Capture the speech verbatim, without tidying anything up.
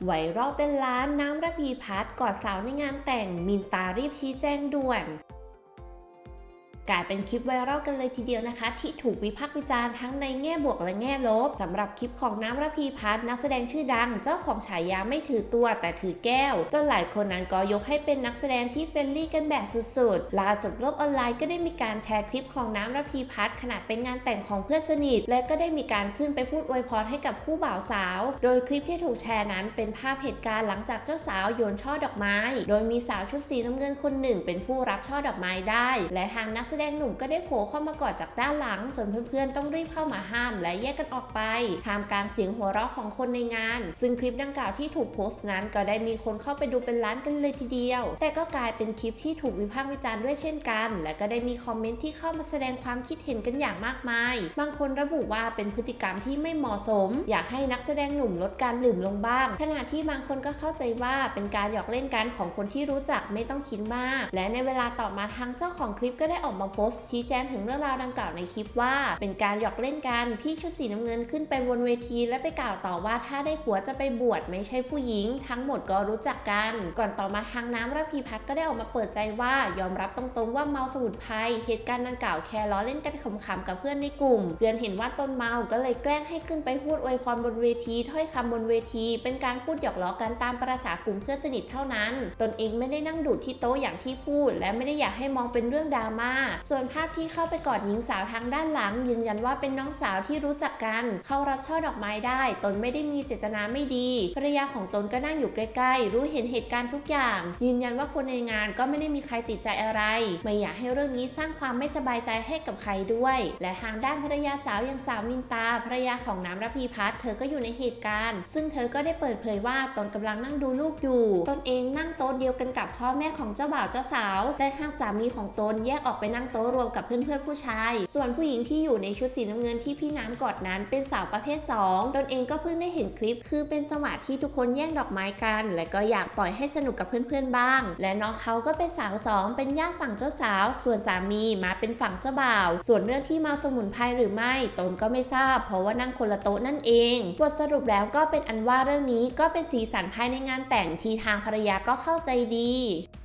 ไวรัลเป็นล้านน้ำระพีพัฒน์กอดสาวในงานแต่งมินตารีบชี้แจงด่วนกลายเป็นคลิปไวรัลกันเลยทีเดียวนะคะที่ถูกวิพากษ์วิจารณ์ทั้งในแง่บวกและแง่ลบสำหรับคลิปของน้ำระพีพัฒน์นักแสดงชื่อดังเจ้าของฉายาไม่ถือตัวแต่ถือแก้วจนหลายคนนั้นก็ยกให้เป็นนักแสดงที่เฟรนลี่กันแบบสุดๆล่าสุดโลกออนไลน์ก็ได้มีการแชร์คลิปของน้ำระพีพัฒน์ขณะเป็นงานแต่งของเพื่อนสนิทและก็ได้มีการขึ้นไปพูดอวยพรให้กับคู่บ่าวสาวโดยคลิปที่ถูกแชร์นั้นเป็นภาพเหตุการณ์หลังจากเจ้าสาวโยนช่อดอกไม้โดยมีสาวชุดสีน้ำเงินคนหนึ่งเป็นผู้รับช่อดอกไม้ได้และทางนักแสดงหนุ่มก็ได้โผล่เข้ามากอดจากด้านหลังจนเพื่อนๆต้องรีบเข้ามาห้ามและแยกกันออกไปท่ามกลางเสียงหัวเราะของคนในงานซึ่งคลิปดังกล่าวที่ถูกโพสต์นั้นก็ได้มีคนเข้าไปดูเป็นล้านกันเลยทีเดียวแต่ก็กลายเป็นคลิปที่ถูกวิพากษ์วิจารณ์ด้วยเช่นกันและก็ได้มีคอมเมนต์ที่เข้ามาแสดงความคิดเห็นกันอย่างมากมายบางคนระบุว่าเป็นพฤติกรรมที่ไม่เหมาะสมอยากให้นักแสดงหนุ่มลดการดื่มลงบ้างขณะที่บางคนก็เข้าใจว่าเป็นการหยอกเล่นกันของคนที่รู้จักไม่ต้องคิดมากและในเวลาต่อมาทางเจ้าของคลิปก็ได้ออกมาโพสต์ชี้แจงถึงเรื่องราวดังกล่าวในคลิปว่าเป็นการหยอกเล่นกันพี่ชุดสีน้ำเงินขึ้นไปบนเวทีและไปกล่าวต่อว่าถ้าได้ผัวจะไปบวชไม่ใช่ผู้หญิงทั้งหมดก็รู้จักกันก่อนต่อมาทางน้ำระพีพัฒน์ก็ได้ออกมาเปิดใจว่ายอมรับตรงๆว่าเมาสมุนไพรเหตุการณ์ดังกล่าวแค่ล้อเล่นกันขำๆกับเพื่อนในกลุ่มเพื่อนเห็นว่าตนเมาก็เลยแกล้งให้ขึ้นไปพูดอวยพรบนเวทีถ้อยคำบนเวทีเป็นการพูดหยอกล้อกันตามประสากลุ่มเพื่อนสนิทเท่านั้นตนเองไม่ได้นั่งดูดที่โต๊ะอย่างที่พูดและไม่ได้อยากให้มองเป็นเรื่องดราม่าส่วนภาพที่เข้าไปกอดหญิงสาวทางด้านหลังยืนยันว่าเป็นน้องสาวที่รู้จักกันเข้ารับช่อดอกไม้ได้ตนไม่ได้มีเจตนาไม่ดีภรรยาของตนก็นั่งอยู่ใกล้ๆรู้เห็นเหตุการณ์ทุกอย่างยืนยันว่าคนในงานก็ไม่ได้มีใครติดใจอะไรไม่อยากให้เรื่องนี้สร้างความไม่สบายใจให้กับใครด้วยและทางด้านภรรยาสาวอย่างสาวมินตาภรรยาของน้ำระพีพัฒน์เธอก็อยู่ในเหตุการณ์ซึ่งเธอก็ได้เปิดเผยว่าตนกำลังนั่งดูลูกอยู่ตนเองนั่งโต๊ะเดียวกันกับพ่อแม่ของเจ้าบ่าวเจ้าสาวและทางสามีของตนแยกออกไปนั่งโต๊ะรวมกับเพื่อนๆผู้ชายส่วนผู้หญิงที่อยู่ในชุดสีน้ำเงินที่พี่น้ำกอดนั้นเป็นสาวประเภทสองตนเองก็เพิ่งได้เห็นคลิปคือเป็นจังหวะที่ทุกคนแย่งดอกไม้กันและก็อยากปล่อยให้สนุกกับเพื่อนๆบ้างและน้องเขาก็เป็นสาวสองเป็นญาติฝั่งเจ้าสาวส่วนสามีมาเป็นฝั่งเจ้าบ่าวส่วนเรื่องที่เมาสมุนไพรหรือไม่ตนก็ไม่ทราบเพราะว่านั่งคนละโต๊ะนั่นเองบทสรุปแล้วก็เป็นอันว่าเรื่องนี้ก็เป็นสีสันภายในงานแต่งที่ทางภรรยาก็เข้าใจดี